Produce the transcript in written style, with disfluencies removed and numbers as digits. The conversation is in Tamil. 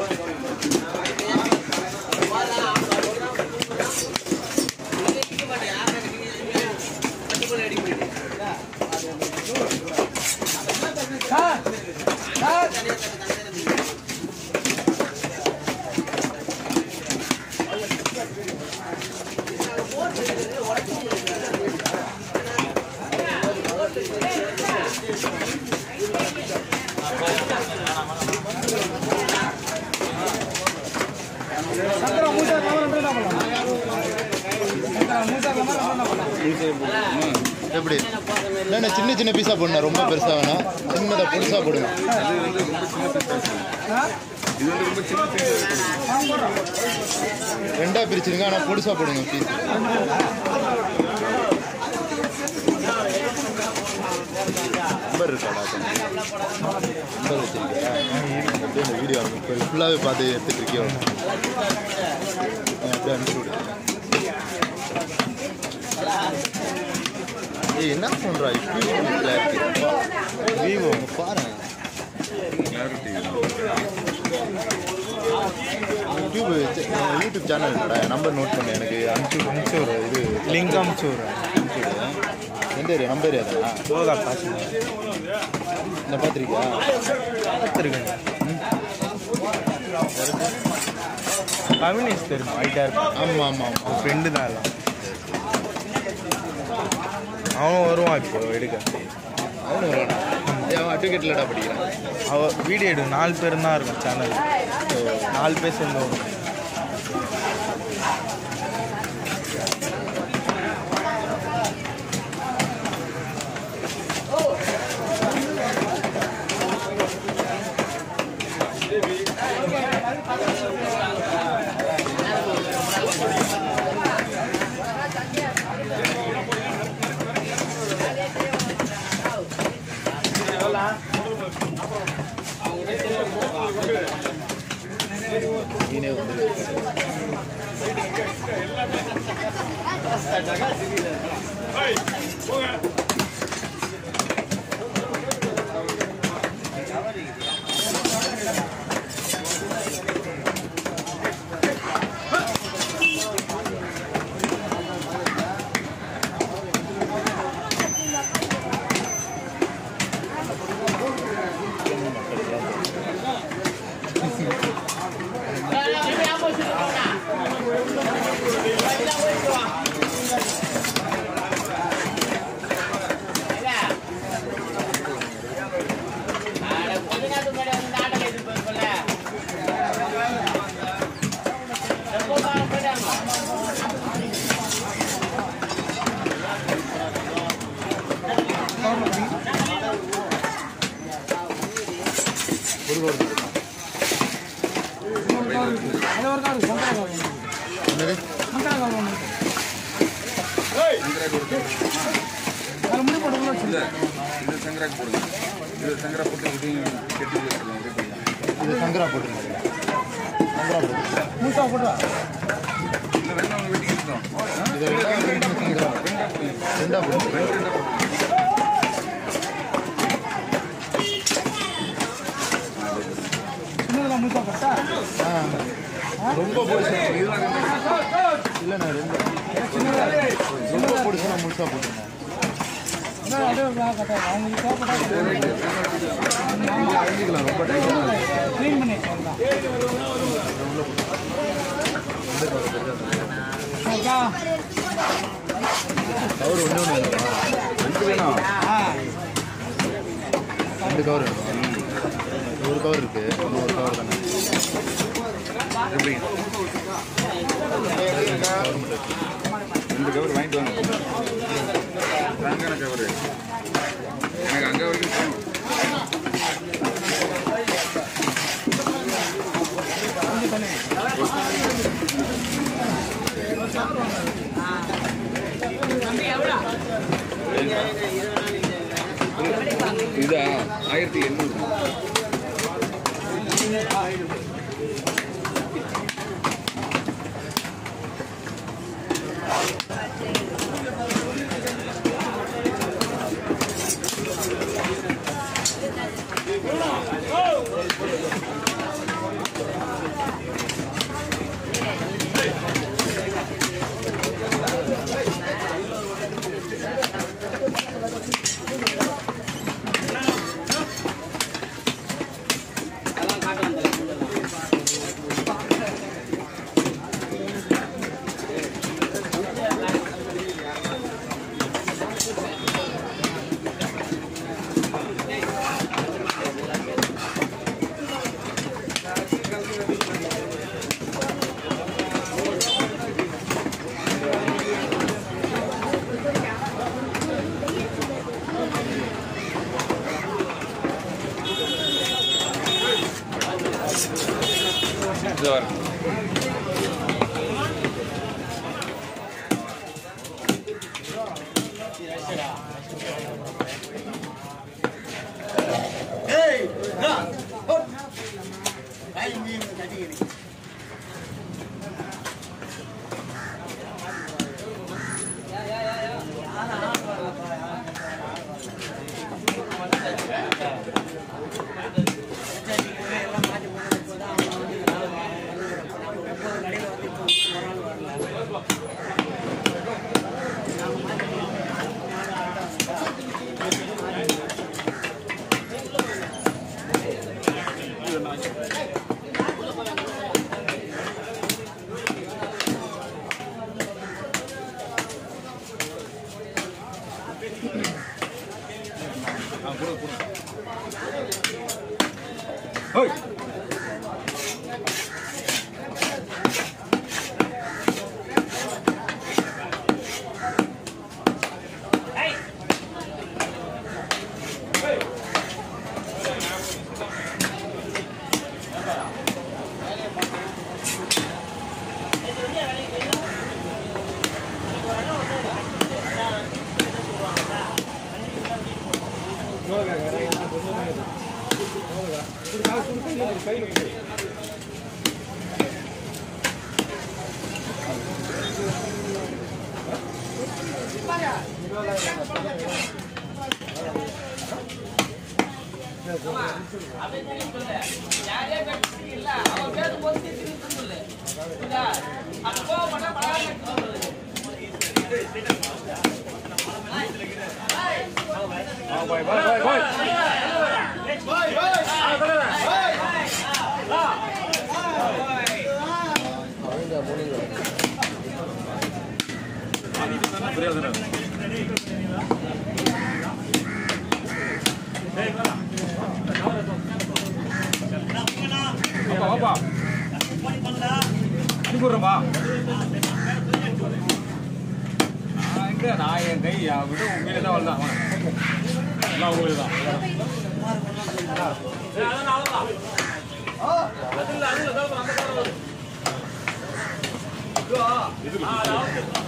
எப்படி நான் சின்ன சின்ன பீஸா போடுறேன் ரொம்ப பெருசா வேணாம் சின்னதா புதுசா போடுங்க இது வந்து ரொம்ப சின்ன பீஸ் ரெண்டா பிரிச்சிருங்க ஆனா புதுசா போடுங்க பீஸ் நம்பர் இருக்காடா நம்பர் வச்சிருக்கியா அப்படியே இந்த வீடியோ ஃபுல்லாவே பார்த்து எடுத்துட்டு இருக்கியோ அப்படியே அனுப்பிச்சு விடு ஏய் என்ன பண்றா இப்படி விவோ பாருங்க யூடியூப் சேனல் இல்லடா நம்பர் நோட் பண்ணு எனக்கு அனுப்பிச்சு விடு இது லிங்க் அனுப்பிச்சு விடு எந்த ஏரியா நம்ம ஏரியா தானா போதா பாத்து என்ன பார்த்துருக்கியா பார்த்துருக்கேன் கம்யூனிஸ்ட் தெரியுமா ஐட்டா இருக்கும் ஆமாம் ஆமாம் ஆமாம் ஃப்ரெண்டு தான் எல்லாம் அவன் வருவான் இப்போ எடுக்க அவனும் வருவானா அவன் அட்வொகேட்லடா படிக்கிறான் அவன் வீடியோ எடு 4 பேர் தான் இருக்கும் சேனல் 4 பேர் சேர்ந்து வரும் ரொம்ப போடுச்சு இல்லைண்ணா ரொம்ப போடுச்சுன்னா முழுசா போட்டுருந்தேன் ரொம்ப க்ளீன் பண்ணி கவர் ஒன்று வேணும் 2 கவர் வேணும் ஒரு கவர் இருக்கு ஒரு கவர் தானே எப்படி 2 கவர் வாங்கிட்டு வாங்க தாங்கான கவர் எனக்கு அங்கே வரைக்கும் போகணும் இதா 1800 இது